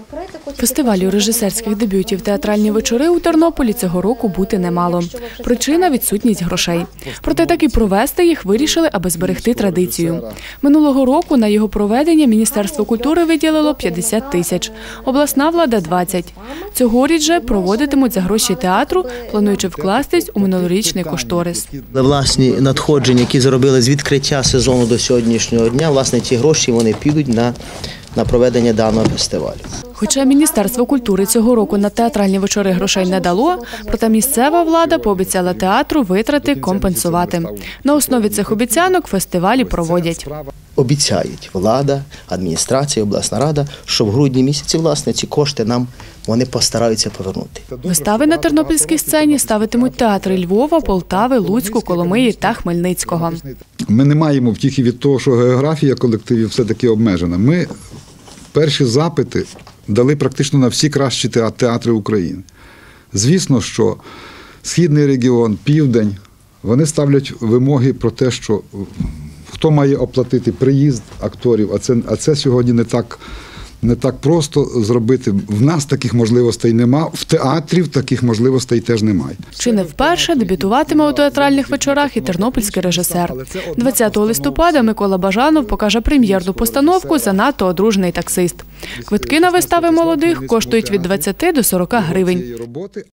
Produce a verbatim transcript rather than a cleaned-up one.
Фестивалю режисерських дебютів «Театральні вечори» у Тернополі цього року бути не мало. Причина – відсутність грошей. Проте так і провести їх вирішили, аби зберегти традицію. Минулого року на його проведення Міністерство культури виділило п'ятдесят тисяч, обласна влада – двадцять. Цьогоріч же проводитимуть за гроші театру, плануючи вкластись у минулорічний кошторис. Власні надходження, які заробили з відкриття сезону до сьогоднішнього дня, власне, ці гроші вони підуть на, на проведення даного фестивалю. Хоча Міністерство культури цього року на театральні вечори грошей не дало, проте місцева влада пообіцяла театру витрати компенсувати. На основі цих обіцянок фестивалі проводять. Обіцяють влада, адміністрація, обласна рада, що в грудні місяці, власне, ці кошти нам вони постараються повернути. Вистави на тернопільській сцені ставитимуть театри Львова, Полтави, Луцьку, Коломиї та Хмельницького. Ми не маємо втіхи від того, що географія колективів все-таки обмежена. Ми перші запити дали практично на всі кращі театри України. Звісно, що Східний регіон, Південь, вони ставлять вимоги про те, що хто має оплатити приїзд акторів, а це, а це сьогодні не так, не так просто зробити. В нас таких можливостей нема, в театрів таких можливостей теж немає. Чи не вперше дебютуватиме у театральних вечорах і тернопільський режисер. двадцятого листопада Микола Бажанов покаже прем'єрну постановку «Занадто одружений таксист». Квитки на вистави молодих коштують від двадцяти до сорока гривень.